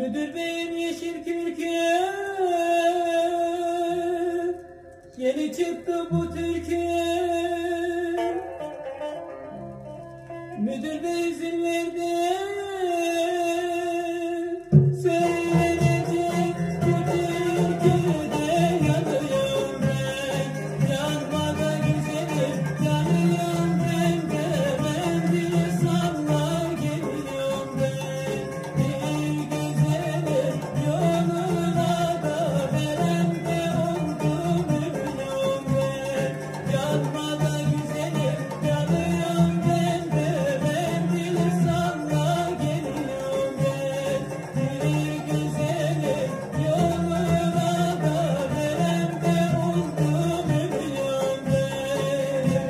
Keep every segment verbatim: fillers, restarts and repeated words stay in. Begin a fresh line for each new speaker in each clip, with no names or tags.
Müdür beyim yeşil kürkü, yeni çıktı bu türkü. Müdür bey izin verdi, söyleyecek bu türküde yanıyorum ben. Yanma da güzelim, yanıyorum ben de, ben bir salla geliyorum ben. Bir güzelim yoluna da veren de oldum ölüyorum ben. Yanma da güzelim, yanıyorum ben de, ben bir salla geliyorum ben. Bir güzelim yoluna da veren de oldum ölüyorum ben.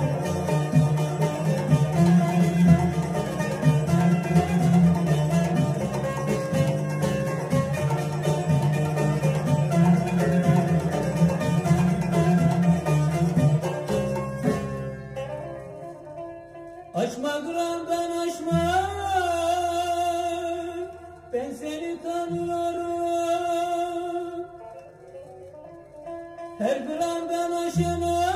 Aşma Kur'an'dan aşma, ben seni tanıyorum. Her Kur'an'dan aşana,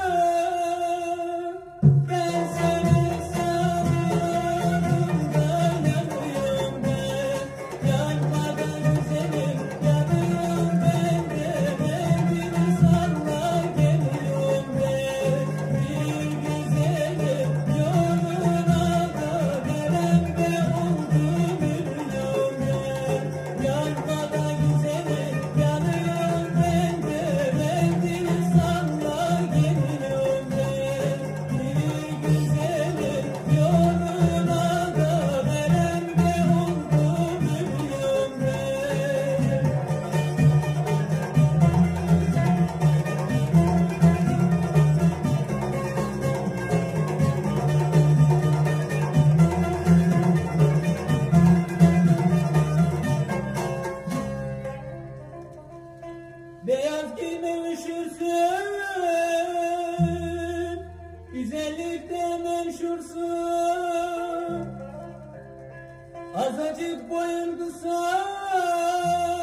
ben seni sanıyorum da yanıyorum ben. Yanma da güzelim, yanıyorum ben de, ben bir salla geliyorum ben. Bir güzelim yoluna da veren de oldum ölüyorum ben. Yanma da güzelim, yanıyorum ben de, ben bir salla geliyorum ben. Bir güzelim yoluna da veren de oldum ölüyorum ben. Beyaz giyme üşürsün, güzellikte menşursun. Azıcık boyun kısa,